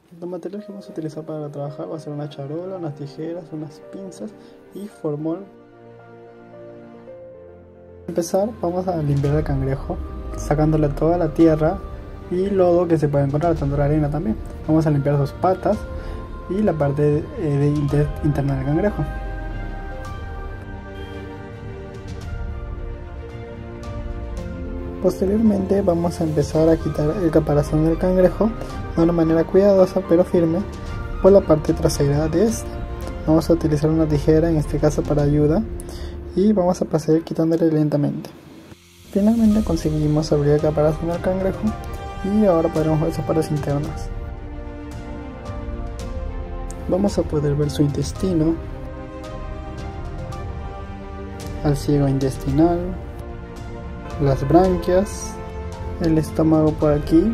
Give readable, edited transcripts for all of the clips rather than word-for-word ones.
Los materiales que vamos a utilizar para trabajar va a ser una charola, unas tijeras, unas pinzas y formol. Para empezar vamos a limpiar el cangrejo sacándole toda la tierra y lodo que se puede encontrar, tanto la arena también. Vamos a limpiar sus patas y la parte interna del cangrejo. Posteriormente vamos a empezar a quitar el caparazón del cangrejo de una manera cuidadosa pero firme por la parte trasera de este. Vamos a utilizar una tijera, en este caso para ayuda, y vamos a proceder quitándole lentamente. Finalmente conseguimos abrir el caparazón del cangrejo y ahora podremos ver sus partes internas. Vamos a poder ver su intestino, el ciego intestinal, las branquias, el estómago por aquí,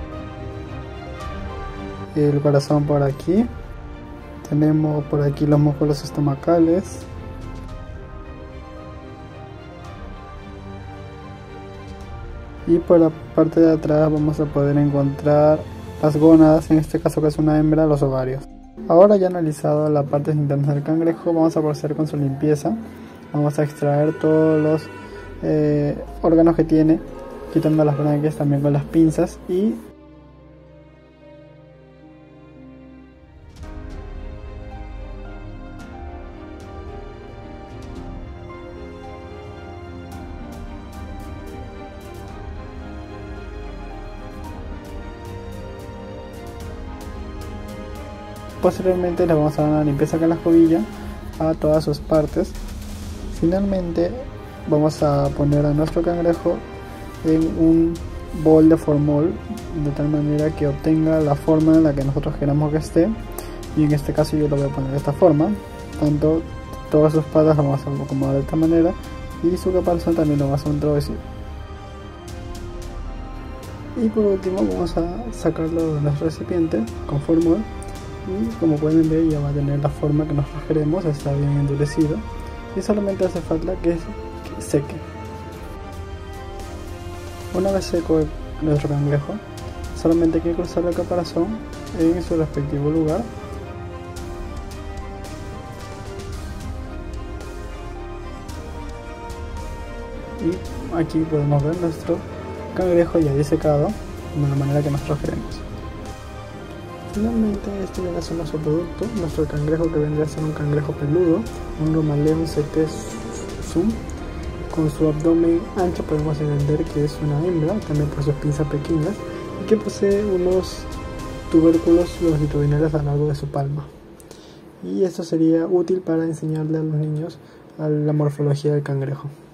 el corazón por aquí, tenemos por aquí los músculos estomacales, y por la parte de atrás vamos a poder encontrar las gónadas, en este caso que es una hembra, los ovarios. Ahora ya analizado las partes internas del cangrejo, vamos a proceder con su limpieza. Vamos a extraer todos los órganos que tiene, quitando las branquias también con las pinzas y posteriormente le vamos a dar una limpieza con la escobilla a todas sus partes. Finalmente vamos a poner a nuestro cangrejo en un bol de formol de tal manera que obtenga la forma en la que nosotros queramos que esté, y en este caso yo lo voy a poner de esta forma. Tanto todas sus patas las vamos a acomodar de esta manera y su caparazón también lo vamos a introducir. Y por último vamos a sacarlo de nuestro recipiente con formol y como pueden ver ya va a tener la forma que nosotros queremos, está bien endurecido y solamente hace falta que seque. Una vez seco nuestro cangrejo, solamente hay que cruzar el caparazón en su respectivo lugar y aquí podemos ver nuestro cangrejo ya disecado de la manera que nosotros queremos. Finalmente este viene a ser nuestro producto, nuestro cangrejo, que vendría a ser un cangrejo peludo, un Romaleon CT Zoom. Con su abdomen ancho podemos entender que es una hembra, también por sus pinzas pequeñas, y que posee unos tubérculos longitudinales a lo largo de su palma. Y esto sería útil para enseñarle a los niños a la morfología del cangrejo.